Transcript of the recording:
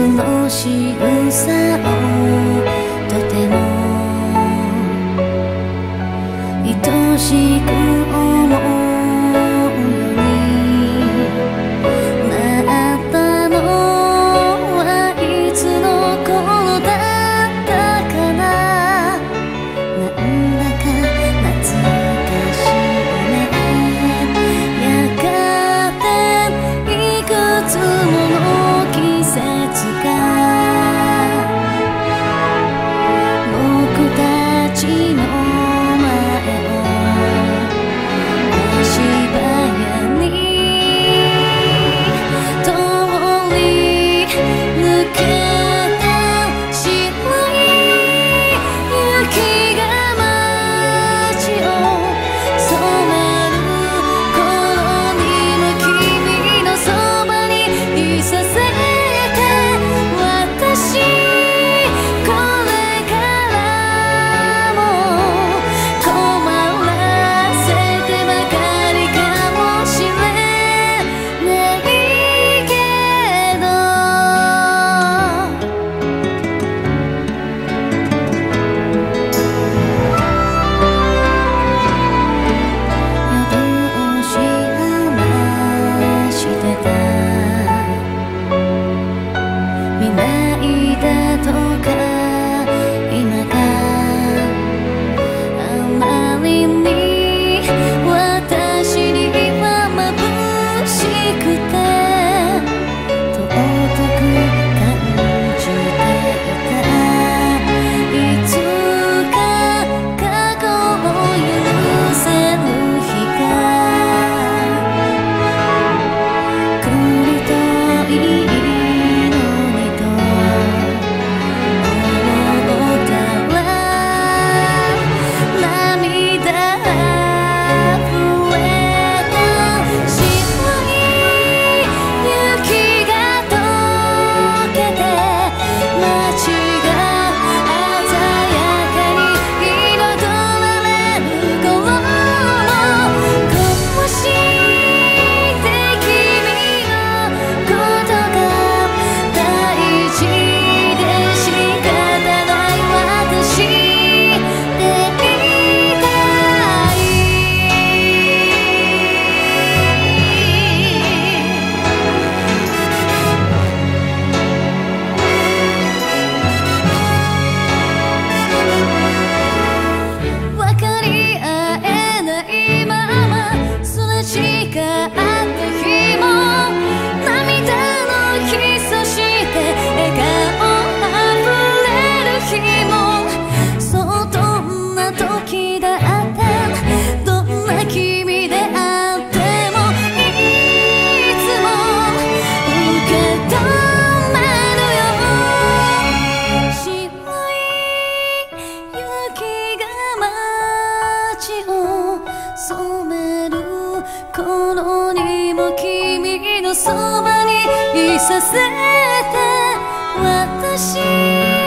その仕草をとても愛しく思うようになったのはいつの頃だったかな。なんだか懐かしいね。やがていくつもの季節が僕たちの前を足早に通り抜けて白い雪が街を染める頃にも君のそばにいさせて私これからも困らせてばかりかもしれないけど夜通し話してた未来だとか今があまりに私には眩しくて尊く感じていた。いつか過去を許せる日が来るといいのにと思ったら涙あふれた白い雪が溶けて街が鮮やかに彩られる頃もこうして君のことが大事で仕方ない私でいたい。分かり合えないまますれ違った日も涙のキスをして笑顔あふれる日もそうどんな時だってどんな君であってもいつも受け止めるよ。白い雪が街を染める頃にも君のそばにいさせて私